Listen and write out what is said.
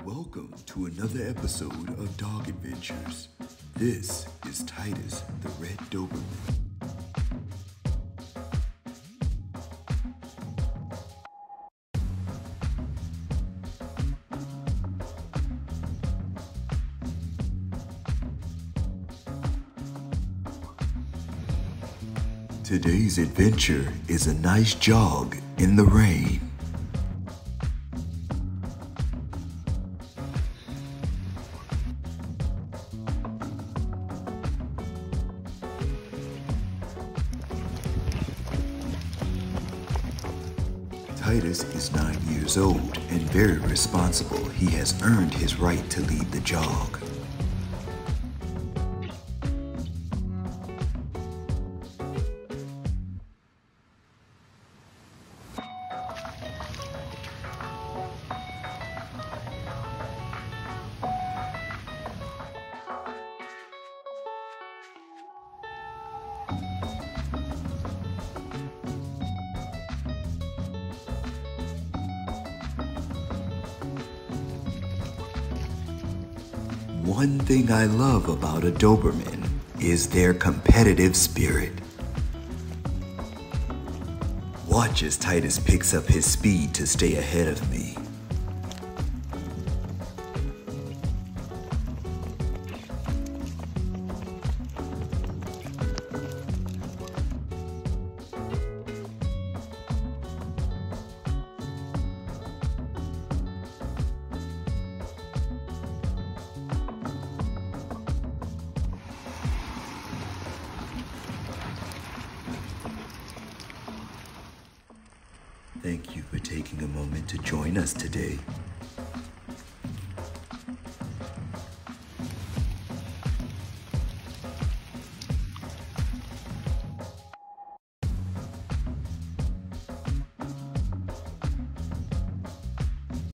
Welcome to another episode of Dog Adventures. This is Titus the Red Doberman. Today's adventure is a nice jog in the rain. Titus is 9 years old and very responsible. He has earned his right to lead the jog. One thing I love about a Doberman is their competitive spirit. Watch as Titus picks up his speed to stay ahead of me. Thank you for taking a moment to join us today.